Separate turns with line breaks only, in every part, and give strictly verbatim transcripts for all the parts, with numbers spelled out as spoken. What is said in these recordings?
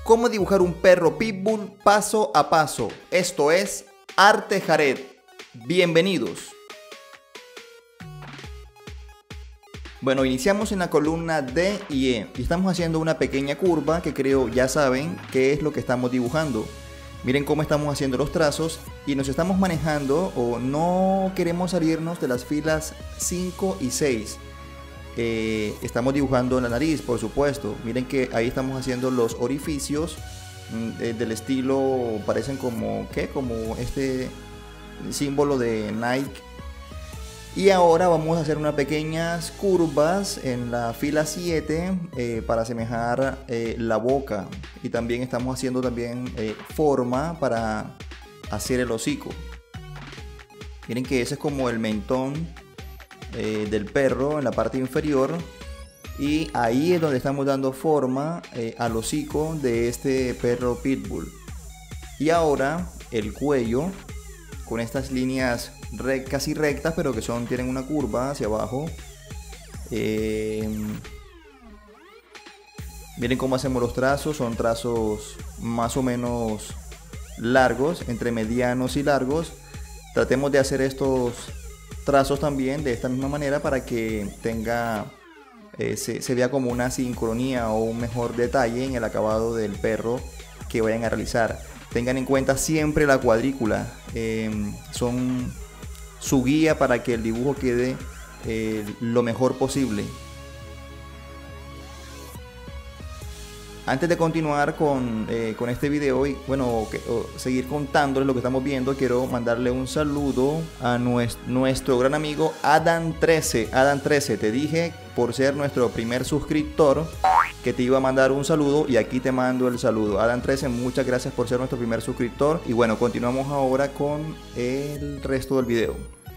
cómo dibujar un perro pitbull paso a paso. Esto es Arte Jared. Bienvenidos. Bueno, iniciamos en la columna D y E y estamos haciendo una pequeña curva que creo ya saben qué es lo que estamos dibujando. Miren cómo estamos haciendo los trazos y nos estamos manejando o no queremos salirnos de las filas cinco y seis. Eh, estamos dibujando la nariz, por supuesto. Miren que ahí estamos haciendo los orificios eh, del estilo, parecen como, ¿qué? Como este símbolo de Nike. Y ahora vamos a hacer unas pequeñas curvas en la fila siete eh, para asemejar eh, la boca. Y también estamos haciendo también eh, forma para hacer el hocico. Miren que ese es como el mentón eh, del perro en la parte inferior. Y ahí es donde estamos dando forma eh, al hocico de este perro pitbull. Y ahora el cuello con estas líneas Re, casi rectas, pero que son tienen una curva hacia abajo. Eh, miren cómo hacemos los trazos, son trazos más o menos largos, entre medianos y largos. Tratemos de hacer estos trazos también de esta misma manera para que tenga eh, se, se vea como una sincronía o un mejor detalle en el acabado del perro que vayan a realizar. Tengan en cuenta siempre la cuadrícula, eh, son su guía para que el dibujo quede eh, lo mejor posible. Antes de continuar con, eh, con este video y bueno, que, o seguir contándoles lo que estamos viendo, quiero mandarle un saludo a nuestro, nuestro gran amigo Adam trece. Adam trece, te dije por ser nuestro primer suscriptor que te iba a mandar un saludo y aquí te mando el saludo. Adam trece, muchas gracias por ser nuestro primer suscriptor. Y bueno, continuamos ahora con el resto del video.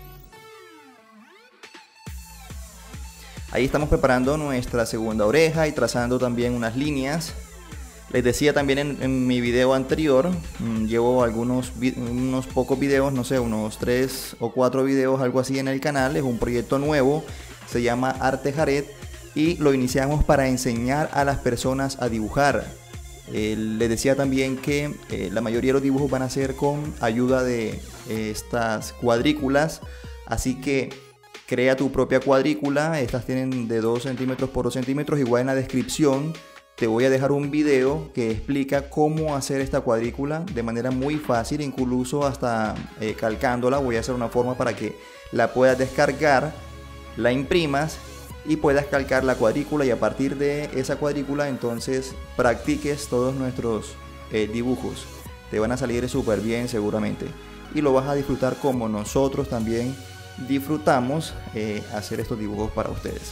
Ahí estamos preparando nuestra segunda oreja y trazando también unas líneas. Les decía también en, en mi video anterior, mmm, llevo algunos unos pocos videos, no sé, unos tres o cuatro videos, algo así en el canal. Es un proyecto nuevo, se llama Arte Jared y lo iniciamos para enseñar a las personas a dibujar. Eh, les decía también que eh, la mayoría de los dibujos van a ser con ayuda de eh, estas cuadrículas, así que crea tu propia cuadrícula. Estas tienen de dos centímetros por dos centímetros. Igual en la descripción te voy a dejar un video que explica cómo hacer esta cuadrícula de manera muy fácil, incluso hasta eh, calcándola. Voy a hacer una forma para que la puedas descargar, la imprimas y puedas calcar la cuadrícula, y a partir de esa cuadrícula entonces practiques todos nuestros eh, dibujos. Te van a salir súper bien seguramente y lo vas a disfrutar como nosotros también disfrutamos eh, hacer estos dibujos para ustedes.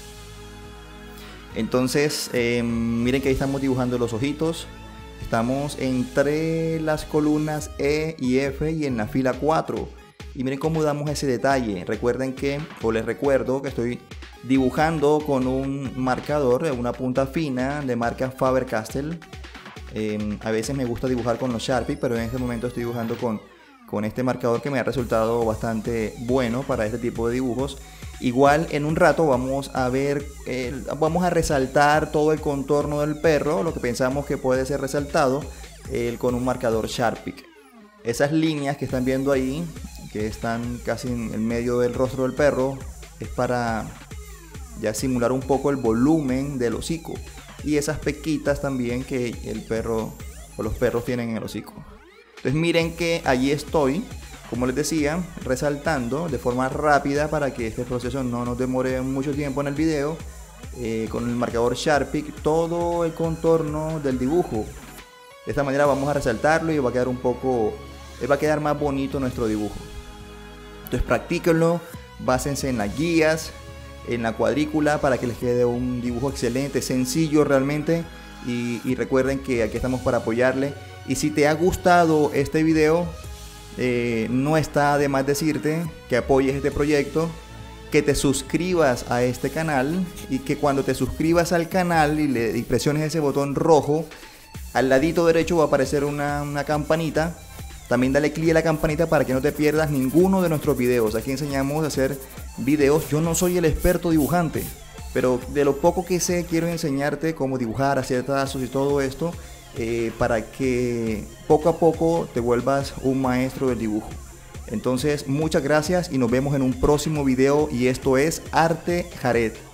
Entonces eh, miren que ahí estamos dibujando los ojitos. Estamos entre las columnas E y F y en la fila cuatro. Y miren cómo damos ese detalle. Recuerden que, o les recuerdo que estoy dibujando con un marcador de una punta fina de marca Faber-Castell. Eh, a veces me gusta dibujar con los Sharpie, pero en este momento estoy dibujando con con este marcador que me ha resultado bastante bueno para este tipo de dibujos. Igual en un rato vamos a ver, eh, vamos a resaltar todo el contorno del perro, lo que pensamos que puede ser resaltado eh, con un marcador Sharpie. Esas líneas que están viendo ahí, que están casi en el medio del rostro del perro, es para ya simular un poco el volumen del hocico. Y esas pequitas también que el perro o los perros tienen en el hocico. Entonces miren que allí estoy, como les decía, resaltando de forma rápida para que este proceso no nos demore mucho tiempo en el video, eh, con el marcador Sharpie, todo el contorno del dibujo. De esta manera vamos a resaltarlo y va a quedar un poco, va a quedar más bonito nuestro dibujo. Entonces practíquenlo, básense en las guías, en la cuadrícula para que les quede un dibujo excelente, sencillo realmente. Y, y recuerden que aquí estamos para apoyarle. Y si te ha gustado este video, eh, no está de más decirte que apoyes este proyecto, que te suscribas a este canal y que cuando te suscribas al canal y le y presiones ese botón rojo, al ladito derecho va a aparecer una, una campanita. También dale clic a la campanita para que no te pierdas ninguno de nuestros videos. Aquí enseñamos a hacer videos. Yo no soy el experto dibujante, pero de lo poco que sé quiero enseñarte cómo dibujar, hacer trazos y todo esto. eh, para que poco a poco te vuelvas un maestro del dibujo. Entonces, muchas gracias y nos vemos en un próximo video, y esto es Arte Jared.